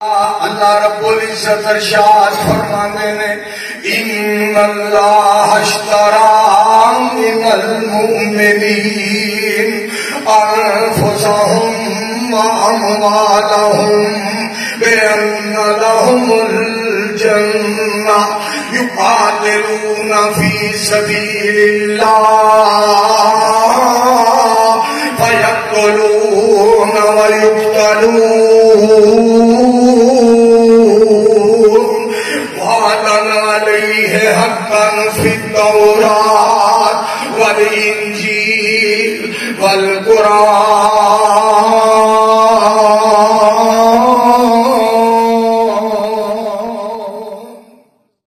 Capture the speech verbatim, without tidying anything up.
اللہ رب العزت ارشاد فرمانے نے ان اللہ اشترى من المؤمنین انفسهم واموالهم بان لهم الجنہ یقاتلون فی سبیل اللہ فیقتلون ویقتلون وعدا علیہ حقا فی التوراۃ والانجیل والقرآن